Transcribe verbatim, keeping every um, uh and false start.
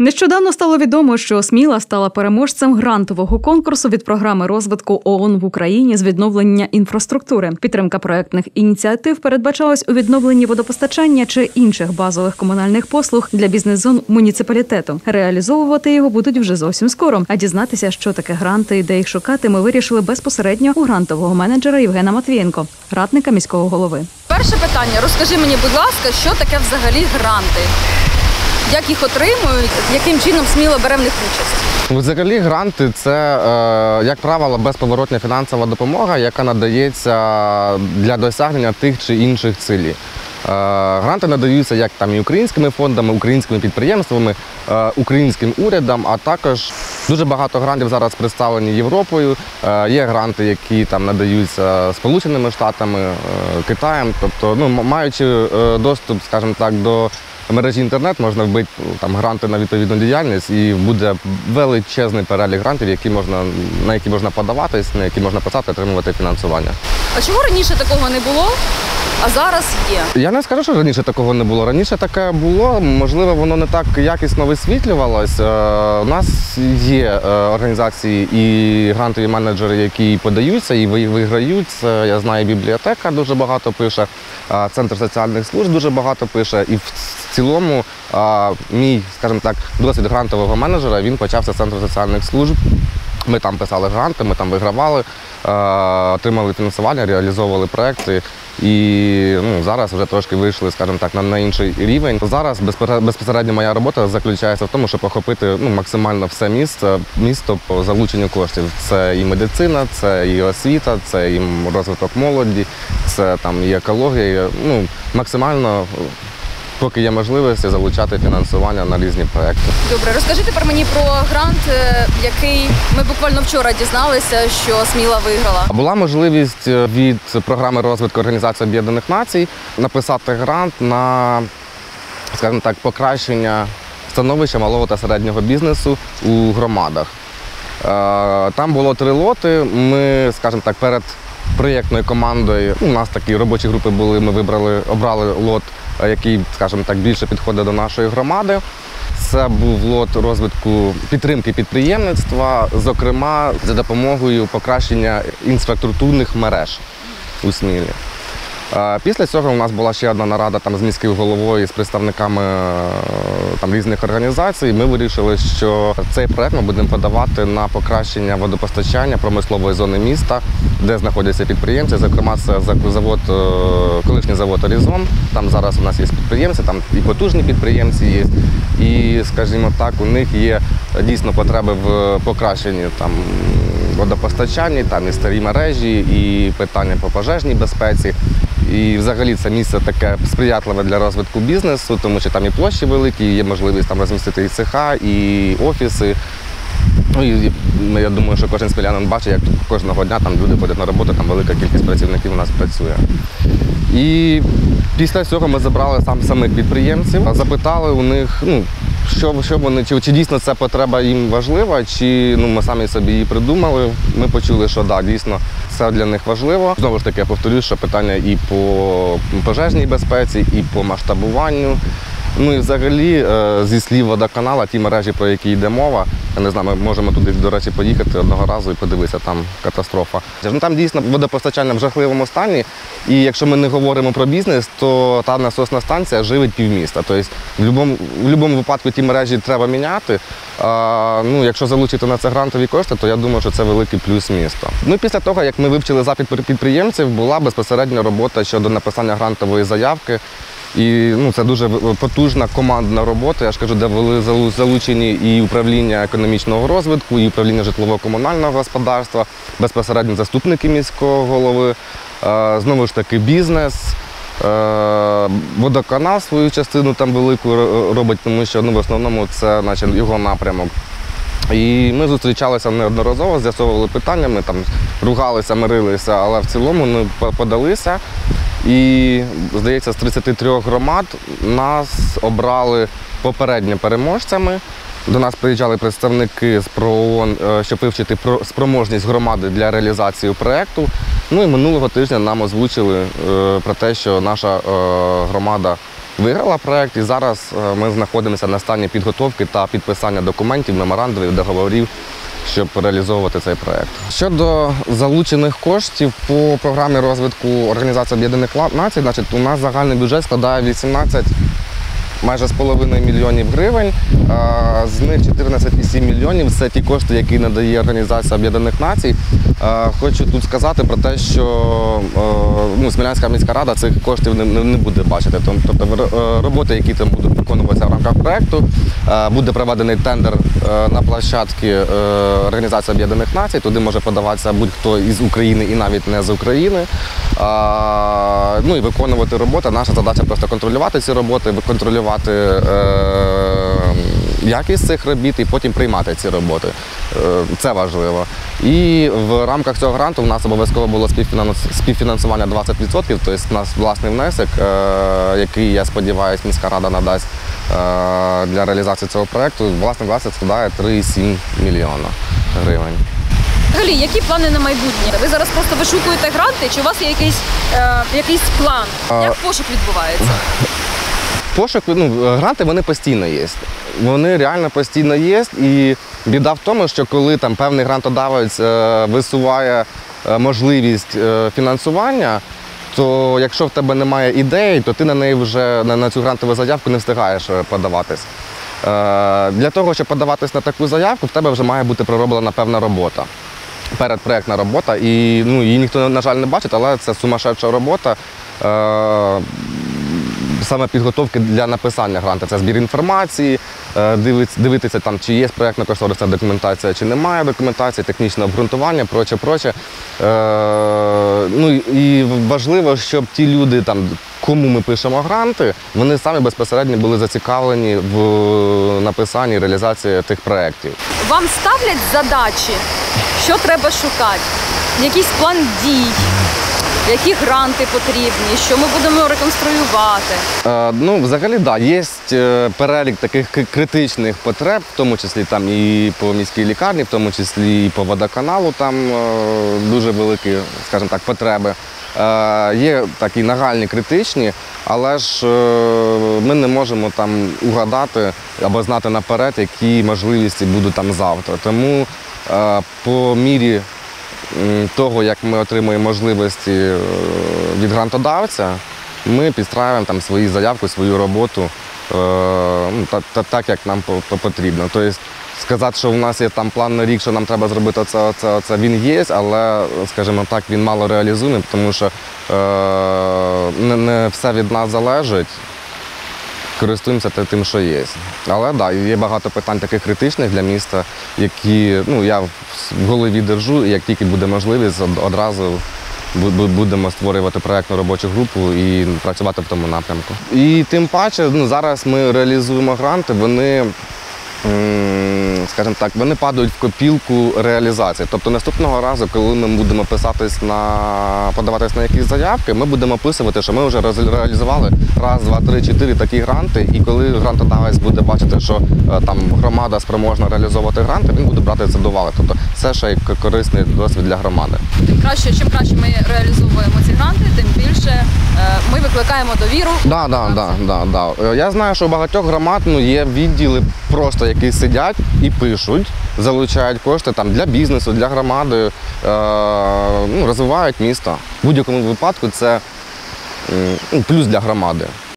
Нещодавно стало відомо, що Сміла стала переможцем грантового конкурсу від програми розвитку ООН в Україні з відновлення інфраструктури. Підтримка проектних ініціатив передбачалась у відновленні водопостачання чи інших базових комунальних послуг для бізнес-зон муніципалітету. Реалізовувати його будуть вже зовсім скоро. А дізнатися, що таке гранти і де їх шукати, ми вирішили безпосередньо у грантового менеджера Євгена Матвієнко, радника міського голови. Перше питання. Розкажи мені, будь ласка, що таке взагалі гранти? Як їх отримують, яким чином Сміла бере в них участь? Взагалі гранти – це, як правило, безповоротня фінансова допомога, яка надається для досягнення тих чи інших цілей. Гранти надаються як там і українськими фондами, українськими підприємствами, українським урядом, а також дуже багато грантів зараз представлені Європою. Є гранти, які там надаються Сполученими Штатами, Китаєм. Тобто, ну, маючи доступ, скажімо так, до мережі інтернет, можна вбити там гранти на відповідну діяльність, і буде величезний перелік грантів, які можна, на які можна подаватись, на які можна писати, отримувати фінансування. А чого раніше такого не було, а зараз є? Я не скажу, що раніше такого не було. Раніше таке було, можливо, воно не так якісно висвітлювалось. У нас є організації і грантові менеджери, які подаються і виграють. Це, я знаю, бібліотека дуже багато пише, Центр соціальних служб дуже багато пише. І в цілому мій, скажімо так, досвід грантового менеджера, він почався з Центру соціальних служб. Ми там писали гранти, ми там вигравали, отримали фінансування, реалізовували проекти. І ну, зараз вже трошки вийшли, скажімо так, на, на інший рівень. Зараз безпосередньо моя робота заключається в тому, щоб охопити ну, максимально все місто, місто по залученню коштів. Це і медицина, це і освіта, це і розвиток молоді, це там і екологія. Ну, максимально, поки є можливості, залучати фінансування на різні проекти. Добре, розкажи тепер мені про грант, який ми буквально вчора дізналися, що Сміла виграла. Була можливість від програми розвитку Організації Об'єднаних Націй написати грант на, скажімо так, покращення становища малого та середнього бізнесу у громадах. Там було три лоти. Ми, скажімо так, перед проєктною командою, у нас такі робочі групи були, ми вибрали, обрали лот, який, скажімо так, більше підходить до нашої громади. Це був лот розвитку підтримки підприємництва, зокрема, за допомогою покращення інфраструктурних мереж у Смілі. Після цього у нас була ще одна нарада там, з міським головою, з представниками там, різних організацій. Ми вирішили, що цей проект ми будемо подавати на покращення водопостачання промислової зони міста, де знаходяться підприємці. Зокрема, це завод, колишній завод «Орізон». Там зараз у нас є підприємці, там і потужні підприємці є. І, скажімо так, у них є дійсно потреби в покращенні там, водопостачанні, там і старі мережі, і питання по пожежній безпеці. І взагалі це місце таке сприятливе для розвитку бізнесу, тому що там і площі великі, і є можливість там розмістити і цеха, і офіси. Ну, і я думаю, що кожен смілянин бачить, як кожного дня там люди ходять на роботу, там велика кількість працівників у нас працює. І після цього ми забрали сам самих підприємців, запитали у них, ну, що, що вони, чи, чи дійсно ця потреба їм важлива, чи ну, ми самі собі її придумали. Ми почули, що да, дійсно це для них важливо. Знову ж таки, я повторюю, що питання і по пожежній безпеці, і по масштабуванню. Ну і взагалі, зі слів водоканала, ті мережі, про які йде мова, я не знаю, ми можемо туди, до речі, поїхати одного разу і подивитися, там катастрофа. Ну, там дійсно водопостачання в жахливому стані, і якщо ми не говоримо про бізнес, то та насосна станція живить півміста. Тобто в будь-якому, в будь-якому випадку ті мережі треба міняти. А, ну, якщо залучити на це грантові кошти, то я думаю, що це великий плюс міста. Ну, після того, як ми вивчили запит підприємців, була безпосередня робота щодо написання грантової заявки. І ну, це дуже потужна командна робота, я ж кажу, де були залучені і управління економічного розвитку, і управління житлово-комунального господарства, безпосередньо заступники міського голови, знову ж таки бізнес, водоканал свою частину там велику робить, тому що ну, в основному це наче, його напрямок. І ми зустрічалися неодноразово, з'ясовували питання, ми там ругалися, мирилися, але в цілому ми подалися. І, здається, з тридцяти трьох громад нас обрали попередньо переможцями. До нас приїжджали представники з ПРООН, щоб вивчити спроможність громади для реалізації проєкту. Ну і минулого тижня нам озвучили про те, що наша громада виграла проєкт, і зараз е, ми знаходимося на стані підготовки та підписання документів, меморандумів, договорів, щоб реалізовувати цей проєкт. Щодо залучених коштів по програмі розвитку Організації Об'єднаних Націй, значить, у нас загальний бюджет складає вісімнадцять майже з половиною мільйонів гривень. З них чотирнадцять цілих сім мільйонів – це ті кошти, які надає Організація Об'єднаних Націй. Хочу тут сказати про те, що ну, Смілянська міська рада цих коштів не, не буде бачити. Тобто роботи, які там будуть виконуватися в рамках проєкту, буде проведений тендер на площадці Організації Об'єднаних Націй. Туди може подаватися будь-хто із України і навіть не з України. Ну і виконувати роботи. Наша задача просто контролювати ці роботи, контролювати якість цих робіт і потім приймати ці роботи. Це важливо. І в рамках цього гранту в нас обов'язково було співфінансування двадцять відсотків, тобто у нас власний внесок, який, я сподіваюся, міська рада надасть для реалізації цього проєкту. Власний внесок складає три цілих сім мільйона гривень. Взагалі, які плани на майбутнє? Ви зараз просто вишукуєте гранти, чи у вас є якийсь, е, якийсь план? Як пошук відбувається? Пошук, ну, гранти, вони постійно є. Вони реально постійно є. І біда в тому, що коли там певний грантодавець е, висуває е, можливість е, фінансування, то якщо в тебе немає ідеї, то ти на неї вже на, на цю грантову заявку не встигаєш подаватись. Е, для того, щоб подаватись на таку заявку, в тебе вже має бути пророблена певна робота. Передпроєктна робота, і ну, її ніхто, на жаль, не бачить, але це сумасшедша робота. Е, Саме підготовки для написання гранту. Це збір інформації, дивитися, там, чи є проєктно-кошторисна документація, чи немає документації, технічне обґрунтування, проче, проче. Ну, і важливо, щоб ті люди, там, кому ми пишемо гранти, вони самі безпосередньо були зацікавлені в написанні і реалізації тих проєктів. Вам ставлять задачі, що треба шукати, якийсь план дій? Які гранти потрібні, що ми будемо реконструювати? Е, ну, взагалі, так, да, є перелік таких критичних потреб, в тому числі там і по міській лікарні, в тому числі і по водоканалу, там е, дуже великі, скажімо так, потреби. Е, є такі нагальні, критичні, але ж е, ми не можемо там угадати або знати наперед, які можливості будуть там завтра. Тому е, по мірі того, як ми отримуємо можливості від грантодавця, ми підстраюємо там свої заявки, свою роботу ну, так, так, так, як нам потрібно. Тобто сказати, що в нас є там план на рік, що нам треба зробити це, це, це він є, але, скажімо так, він мало реалізує, тому що е, не, не все від нас залежить. Користуємося тим, що є. Але так, да, є багато питань таких критичних для міста, які ну, я в голові держу, і як тільки буде можливість, одразу будемо створювати проєктну робочу групу і працювати в тому напрямку. І тим паче, ну, зараз ми реалізуємо гранти, вони, скажімо так, вони падають в копілку реалізації. Тобто наступного разу, коли ми будемо писатись на, подаватись на якісь заявки, ми будемо описувати, що ми вже реалізували раз, два, три, чотири такі гранти, і коли грантодавець буде бачити, що там громада спроможна реалізовувати гранти, він буде брати це до уваги. Тобто це ще як корисний досвід для громади. Тим краще, чим краще ми реалізовуємо ці гранти, тим більше ми викликаємо довіру. Да, да, да, да, да. Я знаю, що у багатьох громад ну, є відділи просто, які сидять і пишуть, залучають кошти там, для бізнесу, для громади, е, ну, розвивають місто. В будь-якому випадку це е, плюс для громади.